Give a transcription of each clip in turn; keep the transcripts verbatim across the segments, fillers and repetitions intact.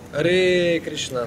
Hare Krishna.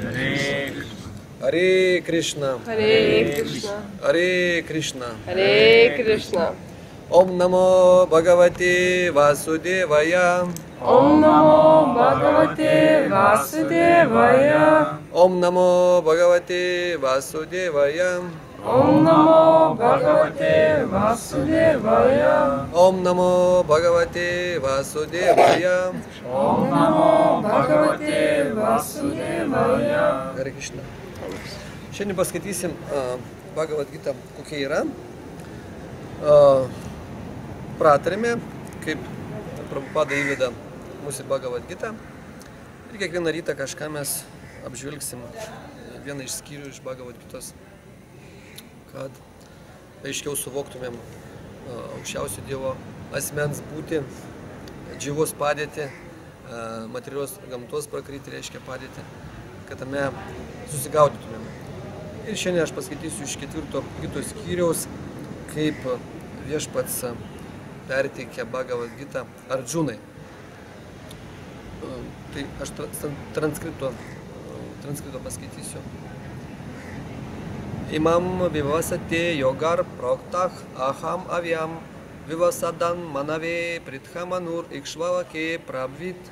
Hare Krishna. Hare Krishna. Hare Krishna. Hare Krishna. Om Namo Bhagavate Vasudevaya. Om Namo Bhagavate Vasudevaya. Om Namo Bhagavate Vasudevaya. Om Namo Bhagavate Vasudevaya. Om Namo Bhagavate Vasudevaya. Om Namo Bhagavate Vasudevaya. Hare Krishna. Šiandien paskaitysim uh, Bhagavad Gita, kokia yra. Uh, pratarėme, kaip Prabhupada įveda mūsų Bhagavad Gita. Ir kiekvieną rytą kažką mes apžvelgsim, vieną iš skyrių iš Bhagavad Gitos, kad aiškiau suvoktumėm uh, aukščiausio Dievo asmens būti, džiovos padėtį, uh, materialios gamtos prakryti reiškia padėtį, kad tame susigaudytumėm. Ir šiandien aš paskaitysiu iš ketvirto Gitos skyriaus, kaip viešpats perteikė Bhagavad Gitą Arjunai. Tai aš transkripto, transkripto paskaitysiu. Imam vivasate yogar proktah aham avyam vivasadan manave prithamanur ikshvavake prabvit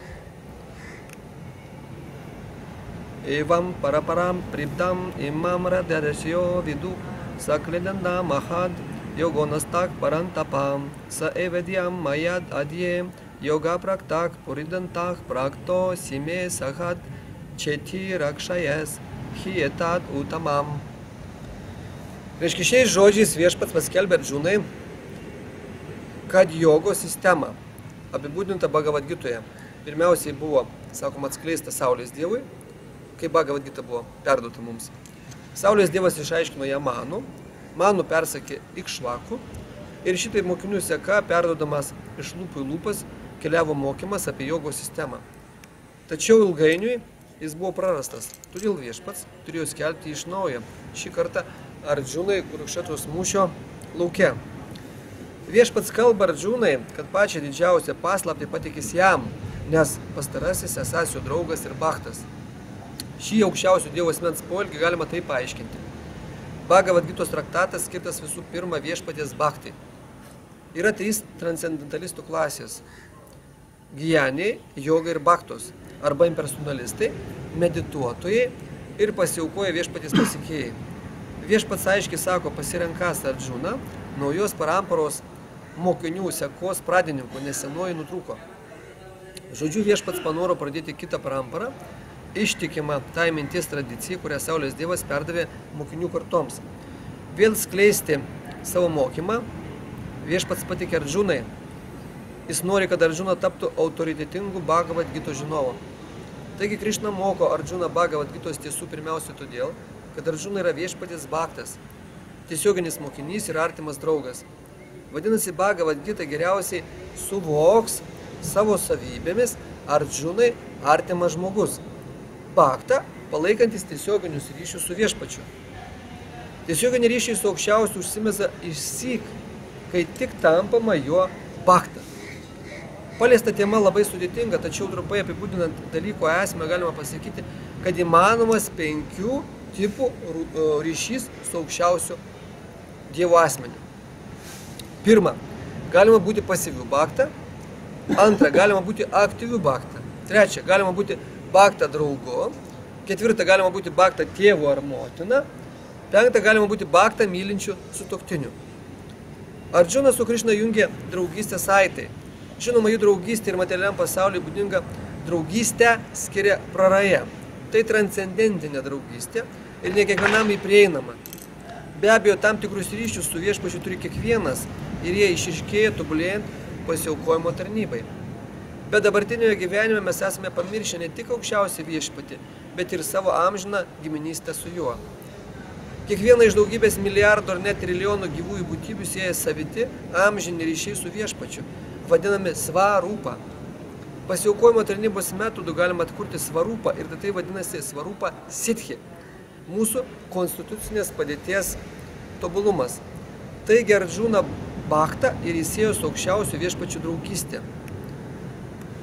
evam paraparam pribdam imam radadasyo vidu sakledanda mahad yogonastak parantapam sa evedyam mayad adye yoga praktak puridantak prakto sime sahat cheti rakshayas hietat utamam. Reiškia, šiais žodžiais viešpats paskelbė Arjunai, kad jogos sistema apibūdinta Bhagavad Gitoje pirmiausiai buvo, sakoma, atskleista Saulės Dievui, kai Bhagavad Gita buvo perduota mums. Saulės Dievas išaiškino ją Manu, Manu persakė Ikšvaku ir šitai mokinių seka, perduodamas iš lūpų į lūpas, keliavo mokymas apie jogos sistemą. Tačiau ilgainiui jis buvo prarastas, todėl viešpats turėjo skelbti iš naujo, šį kartą Arjunai Kurukšetros mūšio lauke. Viešpats kalba Arjunai, kad pačią didžiausią paslaptį patikės jam, nes pastarasis esąs jo draugas ir bhaktas. Šį aukščiausio Dievo asmens poelgį galima taip paaiškinti. Bhagavad Gitos traktatas skirtas visų pirma viešpaties bhaktai. Yra trys transcendentalistų klasės – gyjaniai, jogai ir bhaktos, arba impersonalistai, medituotojai ir pasiaukoja viešpaties pasikėjai. Viešpats aiškiai sako, pasirenkas Arjuna, naujos paramparos mokinių sekos pradininkų, nes senoji nutrūko. Žodžiu, viešpats panoro pradėti kitą paramparą, ištikimą tai minties tradicijai, kurią Saulės Dievas perdavė mokinių kartoms. Vėl skleisti savo mokymą, viešpats patikė Arjunai. Jis nori, kad Arjuna taptų autoritetingu Bhagavad Gitos žinovu. Taigi Krišna moko Arjuną Bhagavad Gitos tiesų pirmiausia todėl, kad Arjuna yra viešpaties bhaktas, tiesioginis mokinys ir artimas draugas. Vadinasi, Bhagavad Gita geriausiai suvoks savo savybėmis Arjunai artimas žmogus. Bhakta, palaikantis tiesioginius ryšius su viešpačiu. Tiesioginiai ryšiai su aukščiausiu užsimeza išsyk, kai tik tampama jo bhakta. Paliesta tema labai sudėtinga, tačiau trumpai apibūdinant dalyko esmę galima pasakyti, kad įmanomas penkių tipų ryšys su aukščiausiu Dievo asmeniu. Pirma, galima būti pasyvių bhakta. Antra, galima būti aktyvių bhakta. Trečia, galima būti bhakta draugu. Ketvirta, galima būti bhakta tėvu ar motina. Penkta, galima būti bhakta mylinčių sutuoktinių. Arjuna su Krišna jungė draugystę saitai. Žinoma, jų draugystė ir materialiam pasauliui būdinga draugystę skiria praraja. Tai transcendentinė draugystė ir ne kiekvienam įprieinama. Be abejo, tam tikrus ryšius su viešpačiu turi kiekvienas ir jie išryškėja tobulėjant pasiaukojimo tarnybai. Bet dabartinėje gyvenime mes esame pamiršę ne tik aukščiausią viešpatį, bet ir savo amžiną giminystę su juo. Kiekviena iš daugybės milijardų ar net trilijonų gyvųjų būtybių sieja saviti amžini ryšiai su viešpačiu, vadinami svarūpa. Pasiaukojimo tarnybos metodų galima atkurti svarūpą ir tai vadinasi svarūpa siddhi, mūsų konstitucinės padėties tobulumas. Taigi Arjuna bhakta ir įsėjo su aukščiausiu viešpačiu draugystė.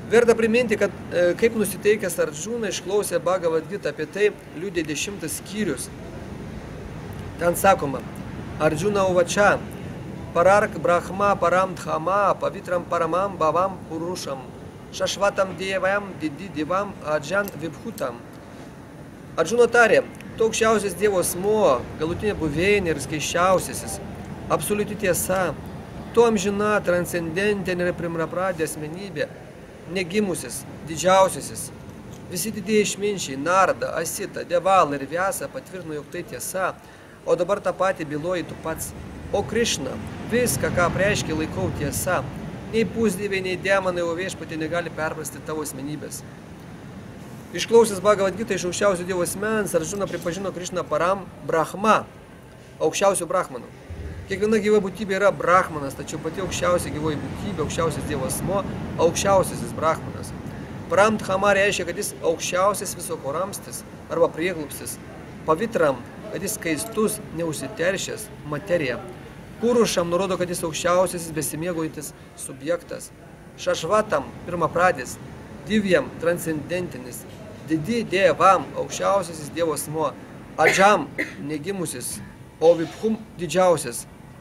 Verta priminti, kad kaip nusiteikęs Arjuna išklausė Bhagavad Gita, apie tai liudija dešimtas skyrius. Ten sakoma, Arjuna uvača, parark brahma param dhama, pavitram paramam bhavam purušam, šašvatam dievam didi divam adžan vibhutam. Arjuna tarė, tu aukščiausias Dievo asmuo, galutinė buveinė ir skaičiausiasis, absoliuti tiesa, tu amžina, transcendentinė ir primrapradė asmenybė, negimusis, didžiausiasis. Visi didieji išminčiai, Narda, Asita, Devala ir Vyasa patvirtino, jog tai tiesa, o dabar tą patį byloji tu pats. O Krišna, viską, ką preiškia, laikau tiesa. Nei pusdieviai, nei demonai, o viešpatie negali perprasti tavo asmenybės. Išklausęs Bhagavad Gita iš aukščiausio Dievo asmens, Arjuna pripažino Krišną param Brahma, aukščiausių Brahmanų. Kiekviena gyva būtybė yra Brahmanas, tačiau pati aukščiausia gyvoji būtybė, aukščiausias Dievo asmuo, aukščiausiasis Brahmanas. Param Dhama reiškia, kad jis aukščiausias viso ko ramstis arba prieglobstis. Pavitram, kad jis skaistus, neužsiteršęs, materija. Purušam nurodo, kad jis aukščiausiasis besimėgaujantis subjektas. Šašvatam, pirmapradis. Divyam, transcendentinis. Didi dievam, aukščiausiasis Dievo asmuo. Adžam, negimusis. O vibhum, didžiausias.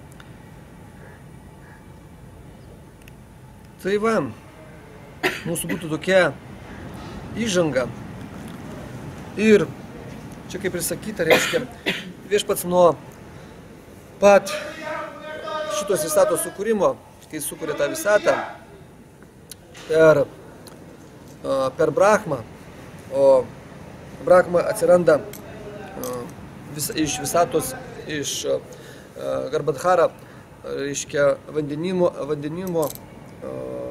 Tai va, mūsų būtų tokia įžanga. Ir čia kaip ir sakyta, reiškia, viešpats nuo pat šitos visatos sukūrimo, kai sukūrė tą visatą, per per Brahmą, o Brahma atsiranda vis, iš visatos, iš uh, Garbhadhara, reiškia vandenimo, vandenimo uh,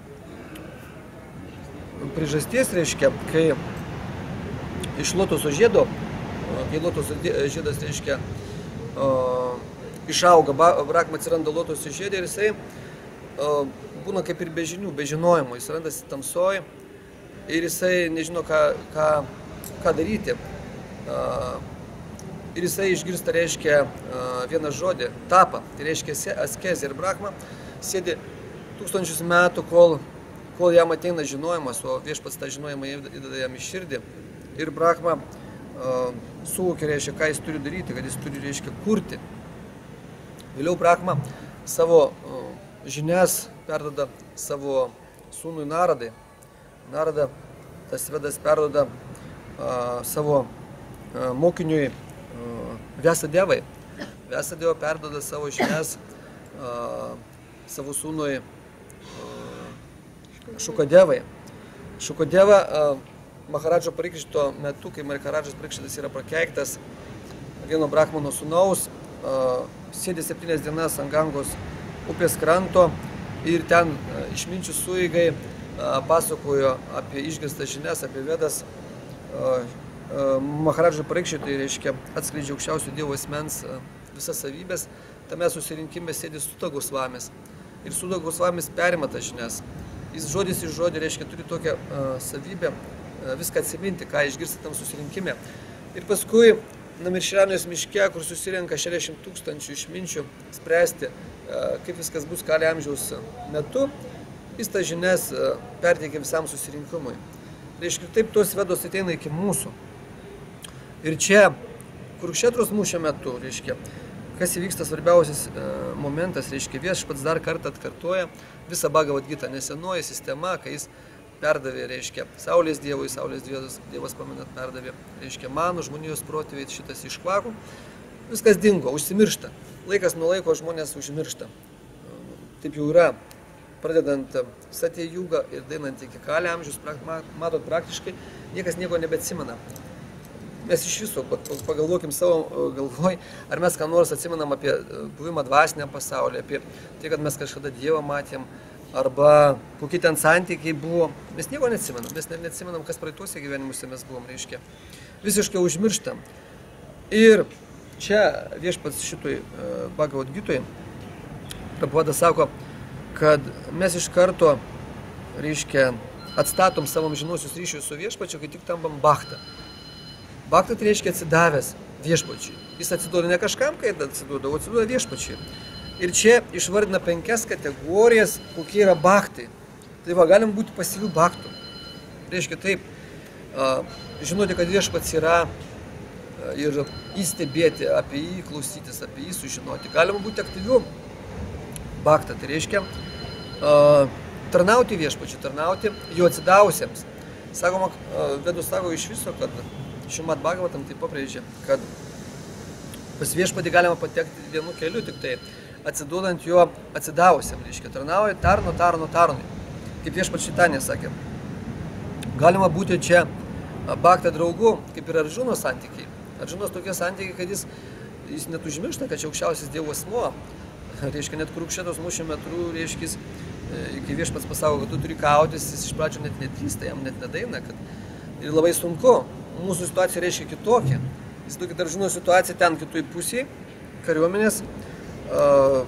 priežasties, reiškia, kai iš lotoso žiedo, uh, kai lotoso žiedas, reiškia, uh, išauga, Brahma atsiranda lotoso žiedė ir jisai uh, būna kaip ir be žinių, be žinojimo, jis randasi tamsoj. Ir jisai nežino, ką, ką, ką daryti. Ir jisai išgirsta, reiškia, vieną žodį, tapa, tai reiškia askezė. Ir Brahma sėdi tūkstančius metų, kol, kol jam ateina žinojimas, o viešpats tą žinojimą įdeda jam į širdį. Ir Brahma uh, suvokia, reiškia, ką jis turi daryti, kad jis turi, reiškia, kurti. Vėliau Brahma savo uh, žinias perduoda savo sūnui Naradai. Narada, tas vedas perduoda uh, savo uh, mokiniui uh, Vyasadevai. Vyasadeva perduoda savo žinias uh, savo sūnui uh, Šukadevai. Šukadeva uh, Maharadžo Parikšito metu, kai Maharadžas Parikšitas yra prakeiktas vieno Brahmano sūnaus, uh, sėdė septynias dienas ant Gangos upės kranto ir ten uh, išminčių sueigai pasakojo apie išgirstas žinias, apie Vedas. Maharadžai Parikšitui, reiškia, atskleidžia aukščiausio Dievo asmens visas savybės. Tame susirinkime sėdi Suta Gosvamis. Ir Suta Gosvamis perima tas žinias. Jis žodis iš žodį, reiškia, turi tokią uh, savybę uh, viską atsiminti, ką išgirsta tam susirinkime. Ir paskui Namiršranijos miške, kur susirenka šešiasdešimt tūkstančių išminčių, spręsti, uh, kaip viskas bus kali amžiaus metu, jis tas žinias perteikia visam susirinkimui. Reiškia, taip tos Vedos ateina iki mūsų. Ir čia, Kurukšetros mūšio metu, reiškia, kas įvyksta svarbiausias momentas, reiškia, viešpats dar kartą atkartoja visą Bhagavad Gitą, nesenoji sistema, kai jis perdavė, reiškia, Saulės Dievui, Saulės Dievas, Dievas pamenat, perdavė, reiškia, manų, žmonijos protėviai, šitas iškvakų, viskas dingo, užsimiršta. Laikas nuo laiko žmonės užmiršta. Taip jau yra. Pradedant Satya Jugą ir dainant iki Kali amžius, matot, praktiškai niekas nieko nebeatsimena. Mes iš viso, pagalvokim savo galvoj, ar mes ką nors atsimenam apie buvimą dvasiniam pasaulyje, apie tai, kad mes kažkada Dievą matėm, arba kokie ten santykiai buvo. Mes nieko neatsimenam, mes net neatsimenam, kas praeituose gyvenimuose mes buvom, reiškia. Visiškai užmirštam. Ir čia viešpats šitoj Bhagavad Gitoj, Prabhupada sako, kad mes iš karto, reiškia, atstatom savo amžinuosius ryšius su viešpačiu, kai tik tampam bhaktą. Bhaktą tai reiškia atsidavęs viešpačiui. Jis atsiduoda ne kažkam, kai atsiduoda, o atsiduoda viešpačiui. Ir čia išvardina penkias kategorijas, kokie yra bhaktai. Tai va, galim būti pasyvių baktų. Reiškia taip, žinoti, kad viešpats yra ir įstebėti apie jį, klausytis apie jį, sužinoti. Galima būti aktyvių baktą, tai reiškia tarnauti viešpačiu, tarnauti jo atsidavusiems. Sakoma, Vedus sako iš viso, kad Šrimat Bhagavatam taip pabrėžia, kad pas viešpatį galima patekti vienu keliu, tik tai atsiduodant jo atsidavusiam, reiškia, tarnauja tarno, tarno, tarnui. Kaip viešpats Šitanė sakė, galima būti čia baktą draugu, kaip ir Arjunos santykiai. Arjunos tokie santykiai, kad jis, jis net užmiršta, kad čia aukščiausias Dievo asmuo. Reiškia, net Kurukšetos mūšio metu, reiškia, kai viešpats pasako, kad tu turi kautis, jis iš pradžių net nedrįsta, jam net nedaina, kad ir labai sunku. Mūsų situacija reiškia kitokia. Jis tokia Arjuno situacija ten kitoj pusėje, kariuomenės, uh,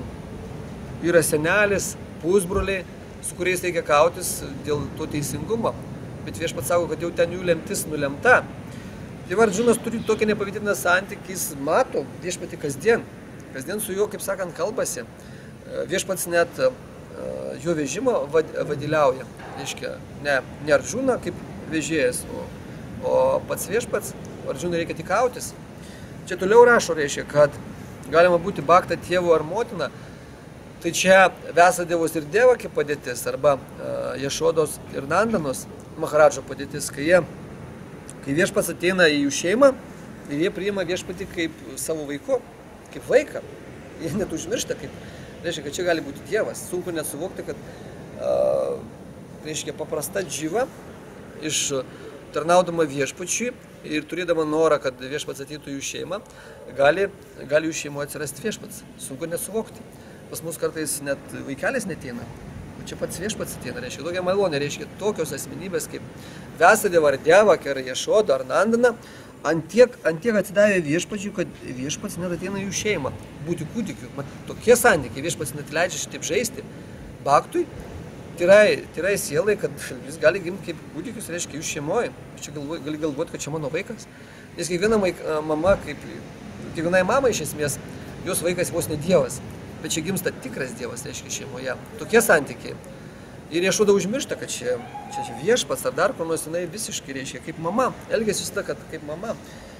yra senelis, pusbroliai, su kuriais reikia kautis dėl to teisingumo. Bet viešpats sako, kad jau ten jų lemtis nulemta. Tai Arjunas turi tokią nepavydėtiną santykį, jis mato viešpatį kasdien. Kasdien su juo, kaip sakant, kalbasi. Viešpats net uh, jo vežimo vad, vadiliauja. Reiškia, ne, ne Arjuną kaip vežėjas, o, o pats viešpats. Arjunai reikia tik kautis. Čia toliau rašo, reiškia, kad galima būti baktą tėvu ar motina. Tai čia Vesadevos ir Devaki padėtis, arba uh, Ješodos ir Nandanos Maharadžo padėtis, kai, jie, kai viešpats ateina į jų šeimą ir jie priima viešpatį kaip savo vaiku, kaip vaiką. Jie net užmiršta, kaip, reiškia, kad čia gali būti Dievas. Sunku net suvokti, kad uh, reiškia, paprasta dživa iš tarnaudama viešpačiui ir turėdama norą, kad viešpats ateitų jų šeimą, gali, gali jų šeimoje atsirasti viešpats. Sunku nesuvokti. Pas mus kartais net vaikelis neteina. O čia pats viešpats ateina, reiškia, tokia malonė, reiškia, tokios asmenybės kaip Vesadeva ar Devaki ar Ješoda ar Nandana, ant tiek, ant tiek atsidavė viešpačiui, kad viešpats net ateina jų šeimą, būti kūdikiu. Mat, tokie santykiai, viešpats net leidžia šitaip žaisti baktui, tyrai, tyrai sielai, kad jis gali gimti kaip kūdikius, reiškia, jų šeimoje. Čia galvo, gali galvoti, kad čia mano vaikas. Nes kiekviena mama, kaip, kiekvienai mamai iš esmės, jos vaikas vos ne Dievas. Bet čia gimsta tikras Dievas, reiškia, šeimoje. Tokie santykiai. Ir Ješoda užmiršta, kad čia, čia, čia viešpats ar dar ko nors, jinai visiškai, reiškia, kaip mama. Elgiasi visada, kad kaip mama.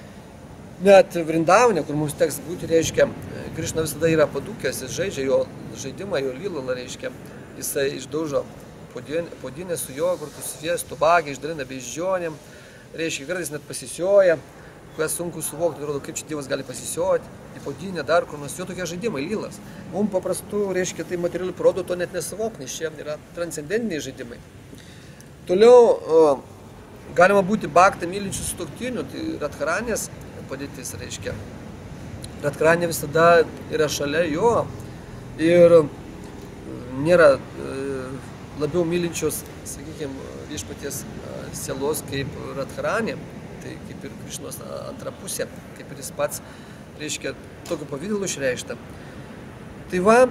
Net Vrindavane, kur mums teks būti, reiškia, Krišna visada yra padūkęs, jis žaidžia jo žaidimą, jo lylalą, reiškia. Jisai išdaužo podinę su jogurtu, sviestu, bagį, išdalina beždžionėm, reiškia, kartais net pasisioja, kas sunku suvokti, atrodo, kaip čia Dievas gali pasisioti, į podinę, dar kur nors, jo tokie žaidimai, lylas. Mums paprastų, reiškia, tai materialių produktų to net nesuvok, nes čia yra transcendentiniai žaidimai. Toliau o, galima būti baktą mylinčių sutuoktinių, tai Radharanės padėtis, reiškia. Radharanė visada yra šalia jo ir nėra e, labiau mylinčios, sakykime, viešpaties e, sielos kaip Radharanė, tai kaip ir Krišnos antra pusė, kaip ir jis pats, reiškia, tokiu pavydalu išreikšta. Tai va,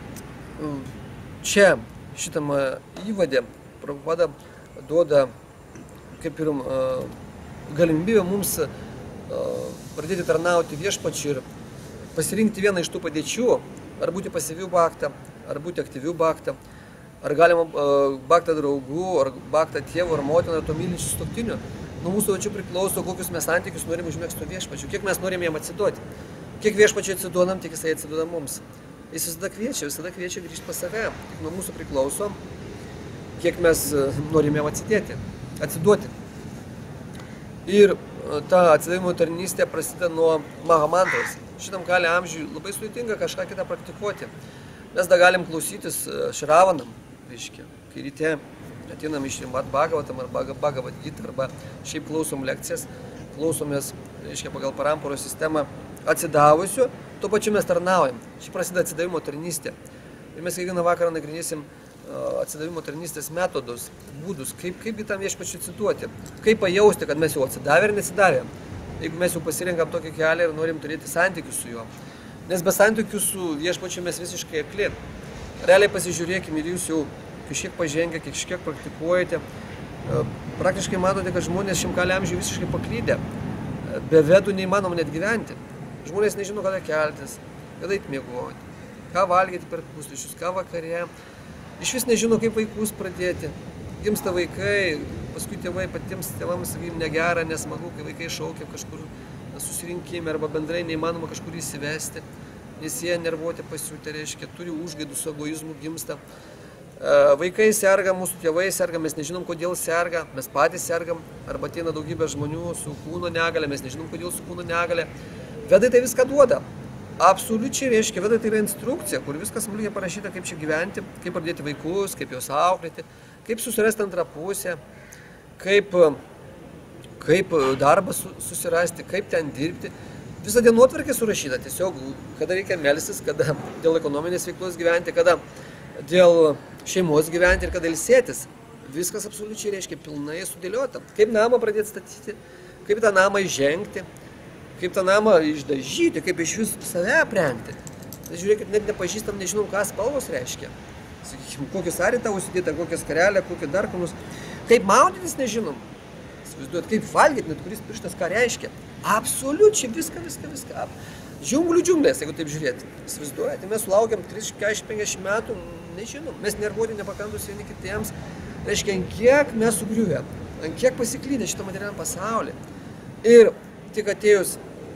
čia šitam įvadė Prabhupada duoda kaip ir e, galimybę mums e, pradėti tarnauti viešpačiui ir pasirinkti vieną iš tų padėčių, ar būti pasyvių baktą, ar būti aktyvių baktą, ar galima uh, baktą draugų, ar baktą tėvų, ar motiną, ar to mylinčių sutuoktinių. Nuo mūsų pačių priklauso, kokius mes santykius norim užmegzti viešpačiu, kiek mes norim jam atsiduoti. Kiek viešpačiu atsiduodam, tiek jisai atsiduoda mums. Jis visada kviečia, visada kviečia grįžti pas save. Tik nuo mūsų priklauso, kiek mes uh, norim jam atsidėti, atsiduoti. Ir uh, ta atsidavimo tarnystė prasideda nuo Mahamantros. Šitam kali amžiui labai sudėtinga kažką kitą praktikuoti. Mes dar galim klausytis Šravanam, reiškia, kai ryte ateinam iš Šrimat Bhagavatam arba Bhagavad Gita, arba šiaip klausom lekcijas, klausomės, reiškia, pagal Paramparos sistemą atsidavusiu, tuo pačiu mes tarnaujam. Šį prasideda atsidavimo tarnystė. Ir mes kiekvieną vakarą nagrinėsim atsidavimo tarnystės metodus, būdus, kaip, kaip į tam viešpačiu atsiduoti, kaip pajausti, kad mes jau atsidavę ir nesidavę. Jeigu mes jau pasirenkam tokį kelią ir norim turėti santykius su juo. Nes be santykių su viešpačiu mes visiškai akli. Realiai pasižiūrėkime ir jūs jau kažkiek pažengę, kažkiek praktikuojate. Praktiškai matote, kad žmonės šiam kali amžiui visiškai paklydė. Be vedų neįmanoma net gyventi. Žmonės nežino, kada keltis, kada eit miegoti, ką valgyti per pusryčius, ką vakare. iš vis nežino, kaip vaikus pradėti. Gimsta vaikai, paskui tėvai patiems tėvams sakykim negera, nesmagu, kai vaikai šaukia kažkur susirinkime arba bendrai neįmanoma kažkur įsivesti, nes jie nervuoti pasiūtė, reiškia, turi užgaidų su egoizmu, gimsta. Vaikai serga, mūsų tėvai serga, mes nežinom, kodėl serga, mes patys sergam, arba ateina daugybė žmonių su kūno negale, mes nežinom, kodėl su kūno negale. Vedai tai viską duoda. Absoliučiai, reiškia, vedai tai yra instrukcija, kur viskas smulkiai parašyta, kaip čia gyventi, kaip pradėti vaikus, kaip juos auklėti, kaip susirasti antrą pusę, kaip, kaip darbą susirasti, kaip ten dirbti. Visą dienotvarkę surašyta, tiesiog, kada reikia melstis, kada dėl ekonominės veiklos gyventi, kada dėl šeimos gyventi ir kada ilsėtis. Viskas absoliučiai, reiškia, pilnai sudėliota. Kaip namą pradėti statyti, kaip tą namą įžengti, kaip tą namą išdažyti, kaip iš vis save aprengti. Tai žiūrėkit, net nepažįstam, nežinom, ką spalvos reiškia. Sakykime, kokią saritą užsidėti, kokią skarelę, kokią dar komus. Kaip maudytis nežinom. Įsivaizduojat, kaip valgyti, net kuris pirštas ką reiškia. Absoliučiai viską, viską, viską. Džiunglių džiunglės, jeigu taip žiūrėti. Įsivaizduojate, mes sulaukiam trisdešimt keturiasdešimt penkiasdešimt metų, nežinom. Mes nervuoti nepakantūs vieni kitiems. Reiškia, ant kiek mes sugriuvę, ant kiek pasiklydę šitą materialą pasaulį. Ir tik atėjus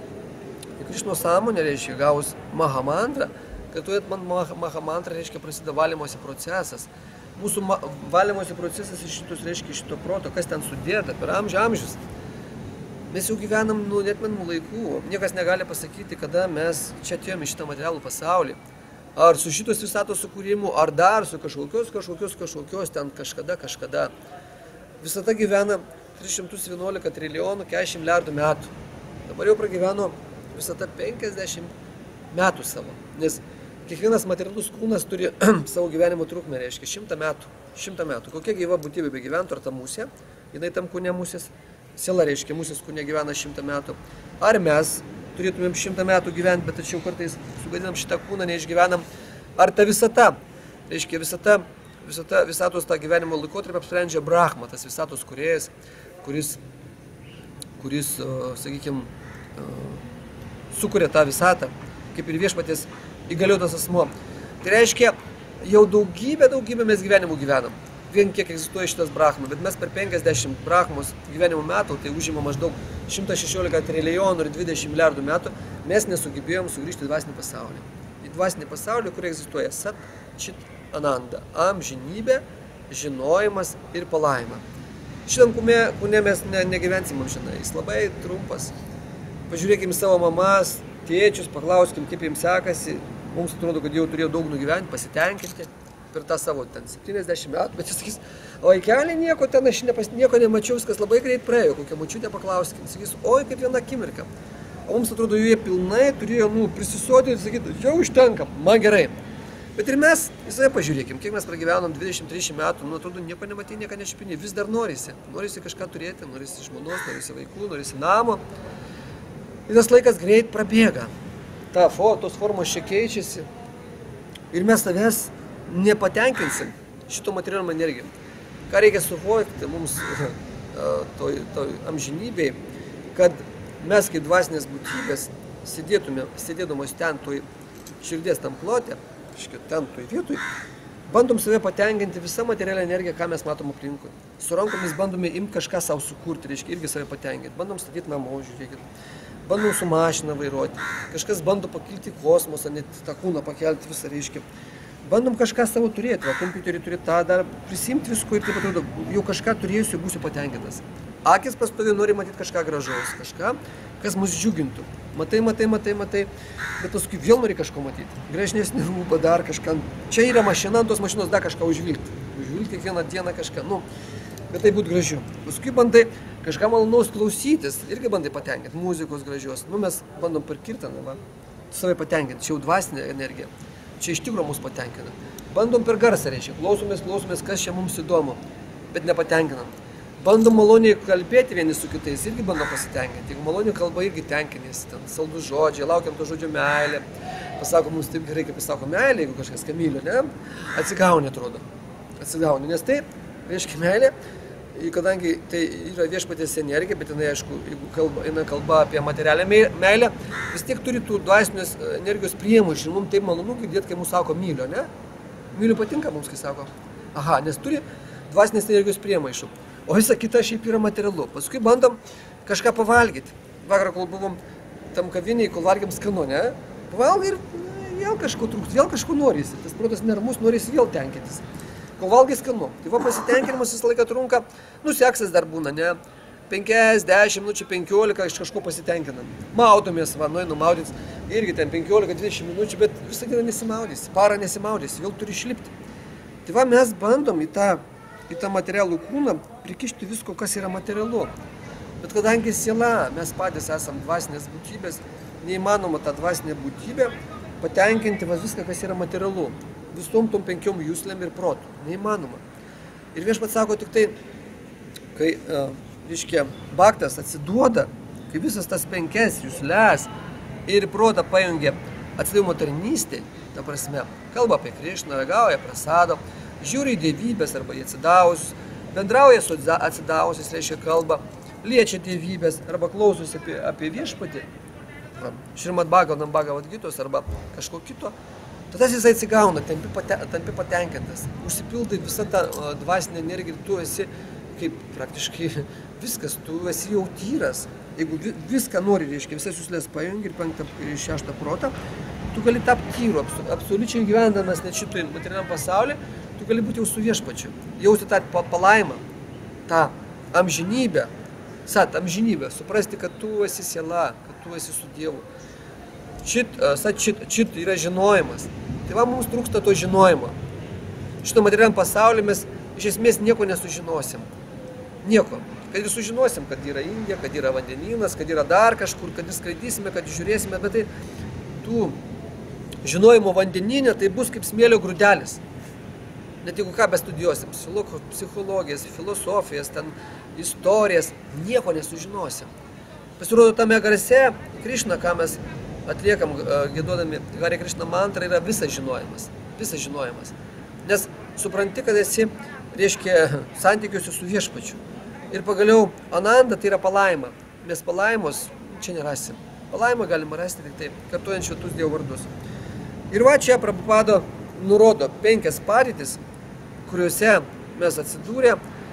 į Krišnos sąmonę, reiškia, gavus Mahamantrą, kad tuojat man Mahamantrą, reiškia, prasideda valymosi procesas. Mūsų valymosi procesas iš šitos, reiškia, iš šito proto, kas ten sudėta per amžių amžius. Mes jau gyvenam nuo netmenų laikų. Niekas negali pasakyti, kada mes čia atėjome į šitą materialų pasaulį. Ar su šitos visatos sukūrimu, ar dar su kažkokios, kažkokios, kažkokios ten kažkada, kažkada. Visata gyvena tris šimtus vienuolika trilijonų keturiasdešimt milijardų metų. Dabar jau pragyveno visata penkiasdešimt metų savo. Nes kiekvienas materialus kūnas turi savo gyvenimo trukmę, reiškia šimtą metų. Šimtą metų. Kokia gyva būtybė be gyventų, ar ta musė, jinai tam kūne musės. Siela, reiškia, musės kūne gyvena šimtą metų. Ar mes turėtumėm šimtą metų gyventi, bet tačiau kartais sugadinam šitą kūną, neišgyvenam. Ar ta visata, reiškia, visata, visata, visatos tą gyvenimo laikotarpį apsprendžia Brahma, tas visatos kūrėjas, kuris, kuris, sakykime, sukuria tą visatą, kaip ir viešpaties įgaliotas asmuo. Tai reiškia, jau daugybę, daugybę mes gyvenimų gyvenam. Vien kiek egzistuoja šitas Brahma, bet mes per penkiasdešimt Brahmos gyvenimo metų, tai užima maždaug šimtas šešiolika trilijonų ir dvidešimt milijardų metų, mes nesugebėjom sugrįžti į dvasinį pasaulį. Į dvasinį pasaulį, kur egzistuoja Sat, Čit, Ananda, amžinybė, žinojimas ir palaima. Šitam kūne mes ne, negyvensim amžinai, jis labai trumpas. Pažiūrėkim savo mamas, tėčius, paklauskim, kaip jiems sekasi. Mums atrodo, kad jau turėjo daug nugyventi, pasitenkinti per tą savo ten septyniasdešimt metų, bet jis sakys, vaikeli, nieko ten aš nepas, nieko nemačiau, viskas labai greit praėjo, kokią močiutę paklauskim, sakys, oi, kaip viena akimirka. O mums atrodo, jie pilnai turėjo, nu, prisisodyti ir sakyti, jau užtenka, man gerai. Bet ir mes į save pažiūrėkim, kiek mes pragyvenom dvidešimt trisdešimt metų, nu, atrodo, nieko nematė, nieko nešpinė, vis dar norisi. Norisi kažką turėti, norisi žmonos, norisi vaikų, norisi namo. Ir tas laikas greit prabėga. Ta, tos formos čia keičiasi. Ir mes savęs nepatenkinsim šito materialumo energijom. Ką reikia suvokti mums toj, toj amžinybėj, kad mes kaip dvasinės būtybės sėdėtume, sėdėdamos ten toj širdies tam plote, ten toj vietoj, bandom save patenkinti visą materialią energiją, ką mes matom aplinkui. Su rankomis bandome imti kažką savo sukurti, reiškia irgi save patenkinti. Bandom statyti namo, žiūrėkit. Bandom su mašina vairuoti. Kažkas bando pakilti į kosmosą, net tą kūną pakelti visą, reiškia. Bandom kažką savo turėti, va, kompiuterį turi tą dar prisimti visko ir taip atrodo, jau kažką turėsiu, būsiu patenkintas. Akis pastoviai nori matyti kažką gražaus, kažką, kas mus džiugintų. Matai, matai, matai, matai, bet paskui vėl nori kažko matyti. Gražnesnį rūbą, dar kažką. Čia yra mašina, ant tos mašinos dar kažką užvilgti. Užvilgti kiekvieną dieną kažką, nu, bet tai būtų gražiu. Paskui bandai kažką malonaus klausytis, irgi bandai patenkinti, muzikos gražios. Nu, mes bandom per kirtaną, va, savai patenkinti, čia jau dvasinė energija. Čia iš tikro mus patenkina. Bandom per garsą, reiškia, klausomės, klausomės, kas čia mums įdomu, bet nepatenkinam. Bandom maloniai kalbėti vieni su kitais, irgi bandom pasitenkinti. Jeigu maloniai kalba irgi tenkinės, ten saldus žodžiai, laukiam to žodžio meilė. Pasako mums taip gerai, kaip pasako meilė, jeigu kažkas kamylio, ne? Atsigauni, atrodo. Atsigauni, nes tai, reiškia meilė, kadangi tai yra viešpaties energija, bet jinai, aišku, jeigu kalba, jinai kalba apie materialią meilę, vis tiek turi tų dvasinės energijos priemaišų. Mums taip malonu girdėti, kai mūsų sako mylio, ne? myliu patinka mums, kai sako, aha, nes turi dvasinės energijos priemaišų, o visa kita šiaip yra materialu. Paskui bandom kažką pavalgyti. Vakar, kol buvom tam kaviniai, kol valgėm skanu, ne? Pavalgai ir vėl kažko trūks, vėl kažko norisi. Tas protas nermus, norisi vėl tenkintis. Kol valgai skanu. Tai va pasitenkinimas visą laiką trunka, nu seksas dar būna, ne? penkias, dešimt minučių, penkiolika, iš kažko pasitenkinam. Maudomės, va, nueinu maudytis, irgi ten penkiolika, dvidešimt minučių, bet visą dieną nesimaudys, parą nesimaudys, vėl turi išlipti. Tai va mes bandom į tą, į tą materialų kūną prikišti visko, kas yra materialu. Bet kadangi siela, mes patys esam dvasinės būtybės, neįmanoma tą dvasinę būtybę patenkinti va viską, kas yra materialu. Visom tom penkiom juslėm ir protų. Neįmanoma. Ir viešpats sako tik tai, kai uh, reiškia, baktas atsiduoda, kai visas tas penkias juslės ir protą pajungia atsidavimo tarnystė, ta prasme, kalba apie Krišną, ragauja prasado, žiūri į dievybės arba į atsidavusius, bendrauja su atsidavusiais, reiškia kalba, liečia dievybės arba klausosi apie, apie viešpatį, Šrimad Bhagavatam Bhagavad Gitos arba kažko kito, tada jis atsigauna, tampi, pate, tampi patenkintas, užsipildai visą tą dvasinę energiją ir tu esi kaip praktiškai viskas, tu esi jau tyras. Jeigu viską nori, reiškia, visas juslės pajungi ir penktą ir šeštą protą, tu gali tapti tyru, absoliučiai gyvendamas net šitoj materialiam pasaulyje, tu gali būti jau su viešpačiu, jausti tą palaimą, tą amžinybę, sat, amžinybę, suprasti, kad tu esi siela, kad tu esi su Dievu. Šit, sat, šit, šit yra žinojimas. Tai va, mums trūksta to žinojimo. Šito materialiam pasaulyje mes iš esmės nieko nesužinosim. Nieko. Kad ir sužinosim, kad yra Indija, kad yra vandenynas, kad yra dar kažkur, kad skraidysime, kad žiūrėsime, bet tai tų žinojimo vandeninė tai bus kaip smėlio grūdelis. Net jeigu ką bestudijuosim, psichologijas, filosofijas, ten istorijas, nieko nesužinosim. Pasirodo, tame garse Krišna, ką mes atliekam giedodami Hare Krišna mantrą, yra visas žinojimas. Visas žinojimas. Nes supranti, kad esi, reiškia, santykiuose su viešpačiu. Ir pagaliau, ananda tai yra palaima. Mes palaimos čia nerasim. Palaimą galima rasti tik taip, kartuojant šitus Dievo vardus. Ir va čia Prabhupada nurodo penkias padėtis, kuriuose mes atsidūrę,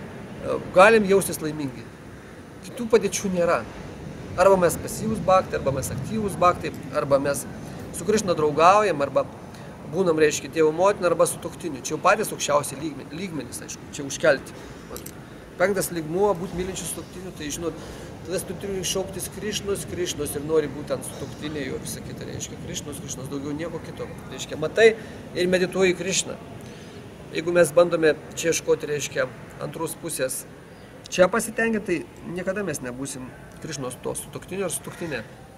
galim jaustis laimingi. Kitų padėčių nėra. Arba mes pasyvūs bhaktai, arba mes aktyvūs bhaktai, arba mes su Krišna draugaujam, arba būnam, reiškia, tėvo motina, arba su tuoktiniu. Čia jau patys aukščiausi lygmenys, aišku, čia užkelti. Penktas lygmuo, būti mylinčių su tuoktiniu, tai žinot, tada tu turi šauktis Krišnos, Krišnos ir nori būtent su tuoktinė jo visą kitą, reiškia, Krišnos, Krišnos, daugiau nieko kito. Reiškia, matai ir medituoji Krišną. Jeigu mes bandome čia ieškoti, reiškia, antros pusės, čia pasitenkinti, tai niekada mes nebūsim Krišnos to su tuoktinio ar su tuoktinė.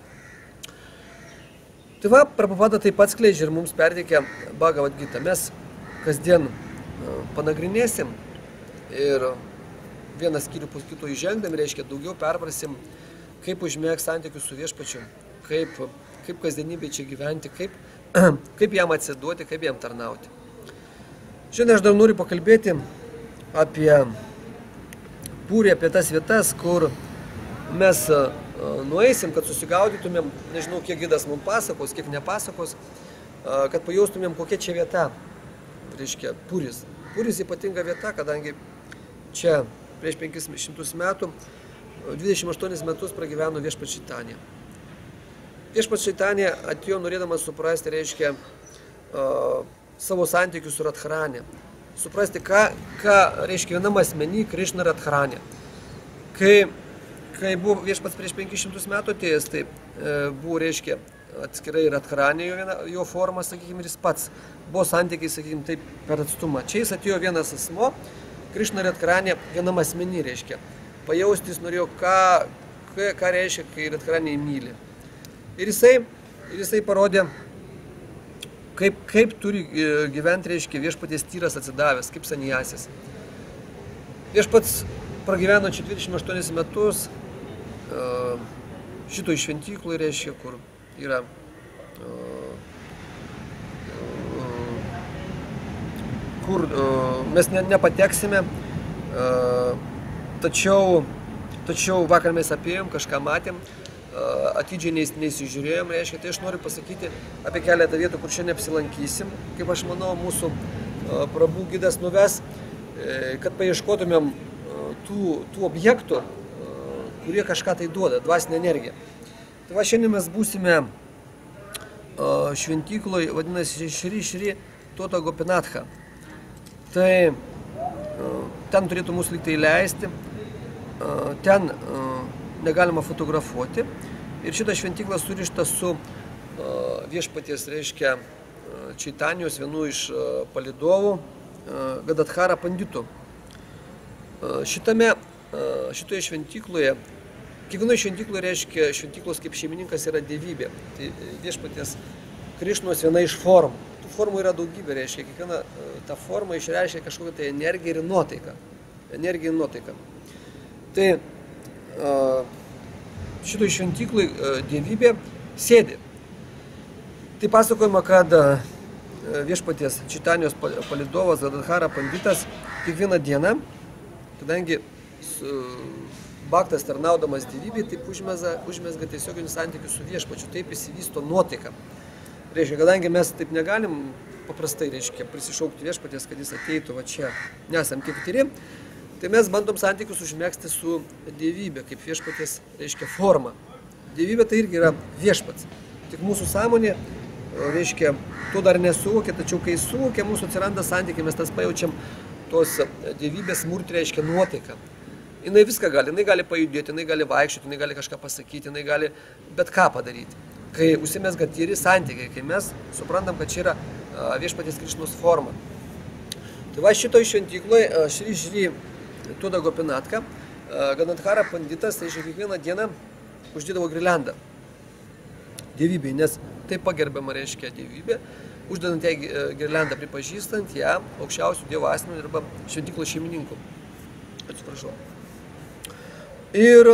Tai va, Prabhupada taip pat skleidžia ir mums perteikia Bhagavad Gita. Mes kasdien panagrinėsim ir vieną skyrių po kito įžengdami, reiškia, daugiau perprasim, kaip užmėgti santykius su viešpačiu, kaip, kaip kasdienybėje čia gyventi, kaip, kaip jam atsiduoti, kaip jam tarnauti. Šiandien aš dar noriu pakalbėti apie pūrį, apie tas vietas, kur mes nueisim, kad susigaudytumėm, nežinau, kiek gidas mums pasakos, kiek nepasakos, kad pajaustumėm, kokia čia vieta, reiškia, pūris. Pūris ypatinga vieta, kadangi čia prieš penkis šimtus metų, dvidešimt aštuonis metus pragyveno viešpats Čaitanija. Viešpats Čaitanija atėjo norėdamas suprasti, reiškia, uh, savo santykius su Radharane. Suprasti, ką, ką reiškia vienam asmenį Krišna Radharane. Kai, kai buvo viešpats prieš penkis šimtus metų atėjęs, tai uh, buvo, reiškia, atskirai Radharane jo, viena, jo forma, sakykime, ir jis pats buvo santykiai, sakykime, taip per atstumą. Čia jis atėjo vienas asmo, Krišna Radharane vienam asmenį, reiškia. Pajausti jis norėjo, ką, ką, ką reiškia, kai Radharane įmyli. Ir jisai, ir jisai parodė, kaip, kaip turi gyventi, reiškia, viešpaties tyras atsidavęs, kaip sanjasis. Viešpats pragyveno čia dvidešimt aštuonis metus šitoj šventykloj, reiškia, kur yra kur uh, mes ne, nepateksime, uh, tačiau, tačiau vakar mes apėjom, kažką matėm, uh, atidžiai neis, neįsižiūrėjom, reiškia, tai aš noriu pasakyti apie keletą vietų, kur čia neapsilankysim. Kaip aš manau, mūsų Prabhu gidas nuves, kad paieškotumėm tų, tų objektų, kurie kažką tai duoda, dvasinę energiją. Tai va šiandien mes būsime šventykloje, vadinasi Šri Šri Tota Gopinatha. Tai ten turėtų mus liktai leisti, ten negalima fotografuoti. Ir šitą šventyklą surišta su viešpaties, reiškia, Čaitanijos vienu iš palidovų, Gadadhara panditu. Šitame, šitoje šventykloje, kiekvienoje šventykloje reiškia, šventyklos kaip šeimininkas yra dievybė. Tai viešpaties Krišnos viena iš formų. Tų formų yra daugybė, reiškia, kiekviena ta forma išreiškia kažkokią tai energiją ir nuotaiką. Energiją ir nuotaiką. Tai šitoj šventyklai dievybė sėdi. Tai pasakojama, kad viešpaties Čaitanijos palidovas Gadadhara panditas kiekvieną dieną, kadangi baktas tarnaudamas dievybei, taip užmesga, užmesga tiesioginius santykius su viešpačiu, taip įsivysto nuotaika. Reiškia, kadangi mes taip negalim paprastai, reiškia, prisišaukti viešpaties, kad jis ateitų va čia, nesam tiek tyri, tai mes bandom santykius užmegzti su dievybė, kaip viešpaties, reiškia, forma. Dievybė tai irgi yra viešpats. Tik mūsų sąmonė, reiškia, to dar nesuvokia, tačiau kai suvokia, mūsų atsiranda santykiai, mes tas pajaučiam tos dievybės smurtį, reiškia, nuotaiką. Jinai viską gali, jinai gali pajudėti, jinai gali vaikščioti, jinai gali kažką pasakyti, jinai gali bet ką padaryti. Kai užsimezga tyri santykiai, kai mes suprantam, kad čia yra viešpaties Krišnos forma. Tai va šitoj šventykloje Šri Šri Tota Gopinatha, Gadadhara panditas, tai kiekvieną dieną uždėdavo girliandą dievybei, nes taip pagerbiama, reiškia, dievybė, uždedant ją girliandą, pripažįstant ją aukščiausių dievo asmenį arba šventyklos šeimininku. Atsiprašau. Ir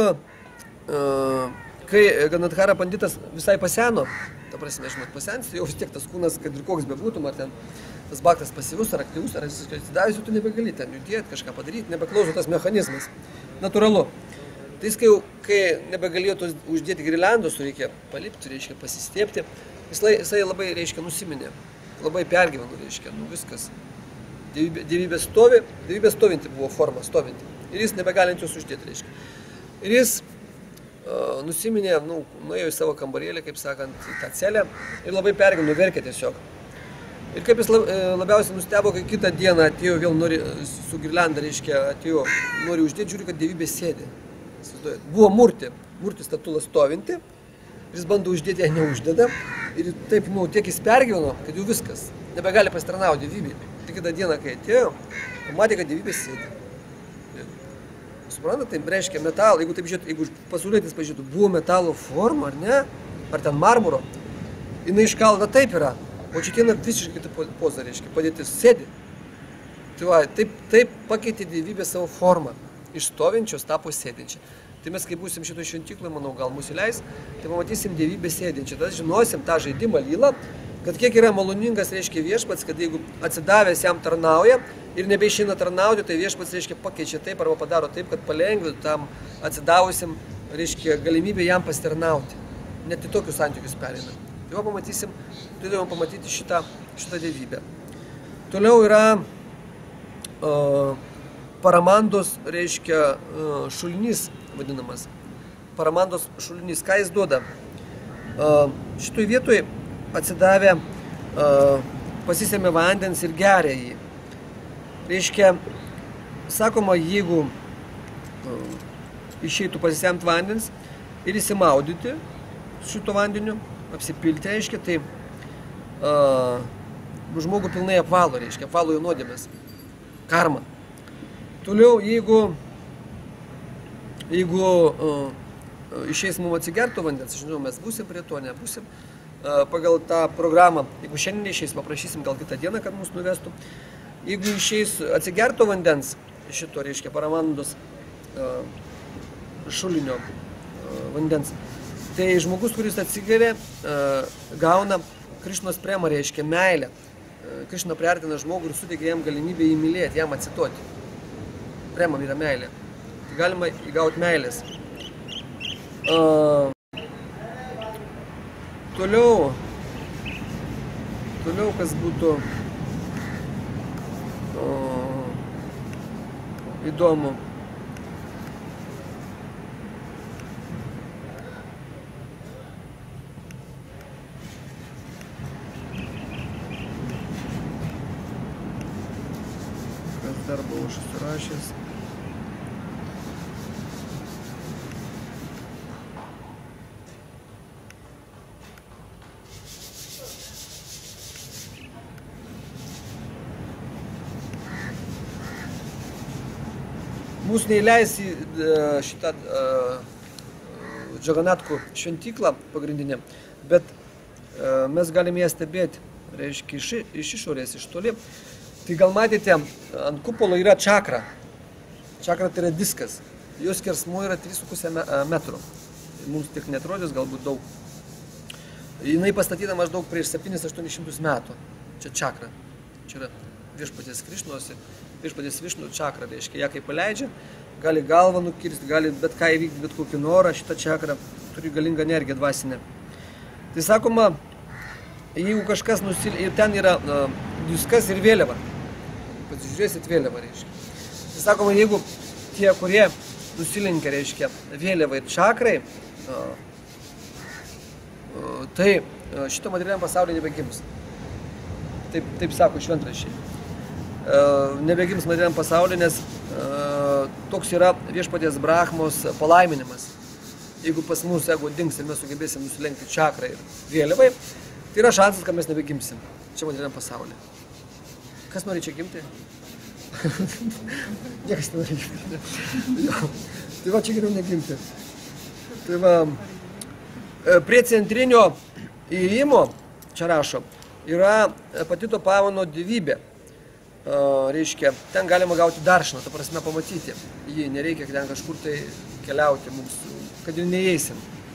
kai Gadadhara panditas visai paseno, ta prasme, žinot, pasens, jau vis tiek tas kūnas, kad ir koks bebūtum, ar ten tas baktas pasyvus, ar aktyvus, ar jis atsidavęs, tu nebegali ten judėti, kažką padaryti, nebeklauso tas mechanizmas. Natūralu. Tai jis, kai, kai nebegalėjo tos uždėti girliandos, reikia palipti, reiškia pasistėpti, jis, jisai labai, reiškia, nusiminė, labai pergyveno, reiškia, nu viskas. Dievybė, dievybė stovi, dievybė stovinti buvo forma, stovinti. Ir jis nebegalint jos uždėti, reiškia. Ir jis uh, nusiminė, nu, nuėjo į savo kambarėlį, kaip sakant, į tą celę ir labai pergyveno, verkė tiesiog. Ir kaip jis labiausiai nustebo, kai kitą dieną atėjo vėl nori, su girlianda, reiškia, atėjo, nori uždėti, žiūri, kad dievybė sėdi. Buvo murti, murti statula stovinti, ir jis bando uždėti, ją neuždeda. Ir taip, nu, tiek jis pergyveno, kad jau viskas, nebegali pasitarnauti dievybei. Tik kitą dieną, kai atėjo, pamatė, kad dievybė sėdi. Suprantate, tai reiškia metalą, jeigu taip žiūrėtų, jeigu pasaulietis pažiūrėtų, buvo metalo forma, ar ne, ar ten marmuro, jinai iškalta taip yra. O čia kiena visiškai kita poza, reiškia, padėtis sėdi. Tai va, taip, taip pakeitė dievybę savo formą. Iš stovinčios tapo sėdinčią. Tai mes, kai būsim šitoj šventykloje, manau, gal mūsų leis, tai pamatysim dievybę sėdinčią. Tada žinosim tą žaidimą lylą, kad kiek yra maloningas, reiškia, viešpats, kad jeigu atsidavęs jam tarnauja ir nebeišeina tarnauti, tai viešpats, reiškia, pakeičia taip arba padaro taip, kad palengvintų tam atsidavusiam, reiškia, galimybę jam pasitarnauti. Net į tokius santykius pereina. Tai va pamatysim, turėjom pamatyti šitą, šitą dievybę. Toliau yra uh, Paramandos, reiškia, uh, šulinys vadinamas. Paramandos šulinys, ką jis duoda? Uh, šitoj vietoj atsidavę uh, pasisėmė vandens ir geria jį. Reiškia, sakoma, jeigu uh, išeitų pasisemti vandens ir įsimaudyti šito vandeniu, apsipilti, reiškia, tai uh, žmogų pilnai apvalo, reiškia, apvalo jo nuodėmės, karma. Toliau, jeigu, jeigu uh, išeis mums atsigerto vandens, žinau, mes būsim prie to, nebūsim, uh, pagal tą programą, jeigu šiandien išeis, paprašysim gal kitą dieną, kad mus nuvestų, jeigu išeis atsigerto vandens, šito, reiškia, Paramandos uh, šulinio uh, vandens, tai žmogus, kuris atsigeria, gauna Krišnos premą, reiškia meilę. Krišna priartina žmogų ir suteikia jam galimybę jį mylėti, jam atsitoti. Prema yra meilė. Tai galima įgauti meilės. Uh, toliau, toliau kas būtų. įdomu. Kas dar buvo užsirašęs? Mūsų neįleis į šitą Džaganatkų šventyklą pagrindinę, bet mes galime ją stebėti, reiškia, iš, iš išorės, iš toli. Tai gal matėte, ant kupolo yra čakra. Čakra tai yra diskas. Jos skersmuo yra trys su puse metro. Mums tik netrodys galbūt daug. Jinai pastatyta maždaug prieš septynis aštuonis šimtus metų. Čia čakra. Čia yra viešpaties Krišnos. Viešpaties Višnų čakra, reiškia, ją kai paleidžia, gali galvą nukirsti, gali bet ką įvykti, bet kokį norą, šitą čakrą turi galingą energiją dvasinę. Tai sakoma, jeigu kažkas nusil... ir ten yra uh, diskas ir vėliava, pasižiūrėsit vėliavą, reiškia. Tai sakoma, jeigu tie, kurie nusilenkia, reiškia, vėliavai ir čakrai, uh, uh, tai uh, šito materialiam pasaulyje nebegims. Taip, taip sako šventraščiai. Nebegims materialiam pasaulyje, nes uh, toks yra viešpaties Brahmos palaiminimas. Jeigu pas mus ego dings ir mes sugebėsim nusilenkti čakrai ir vėliavai, tai yra šansas, kad mes nebegimsim čia materialiam pasaulyje. Kas nori čia gimti? Niekas nenori gimti. Tai va, čia geriau negimti. Tai va, prie centrinio įėjimo, čia rašo, yra Patito Pavano dievybė. Uh, reiškia, ten galima gauti daršną, ta prasme pamatyti jį, nereikia ten kažkur tai keliauti mums, kad ir neįeisim.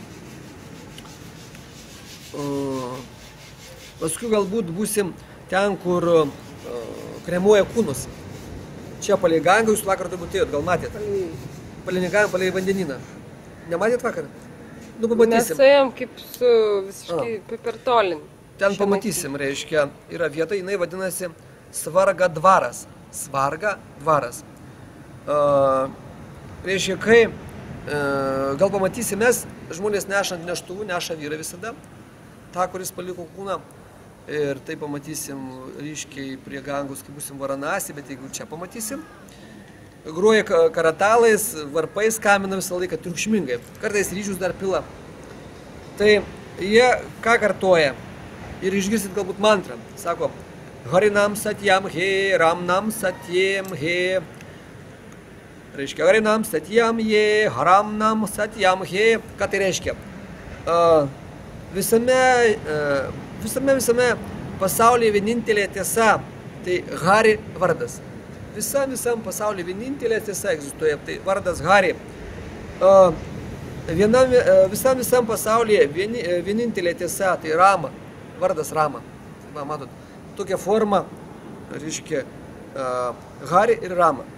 Uh, paskui galbūt būsim ten, kur uh, kremuoja kūnus. Čia palei Gangą, jūs vakar turbūt ėjot, gal matėt? Palei Gangą, palei vandenyną. Nematėt vakar? Nu, pamatysim. Mes ėjom kaip su visiškai per tolin. Ten pamatysim, reiškia, yra vieta, jinai vadinasi Svarga dvaras. Svarga dvaras. Uh, reiškia, kai uh, gal pamatysim mes, žmonės nešant neštuvų, neša vyrą visada, tą, kuris paliko kūną. Ir tai pamatysim ryškiai prie Gangos, kai būsim Varanasi, bet jeigu čia pamatysim, groja karatalais, varpais, kamina visą laiką triukšmingai. Kartais ryžius dar pila. Tai jie ką kartoja? Ir išgirsit galbūt mantrą. Sako, Harinam satyam he, ramnam satyam he. Reiškia, harinam satyam he, haramnam satyam he. Ką tai reiškia? Uh, visame, uh, visame, visame pasaulyje vienintelė tiesa, tai Hari vardas. Visam, visam pasaulyje vienintelė tiesa egzistuoja, tai vardas Hari. Uh, vienam, uh, visam, visam pasaulyje vieni, uh, vienintelė tiesa, tai Rama. Vardas Rama. Va, matot, tokia forma, reiškia, uh, Hari ir Rama.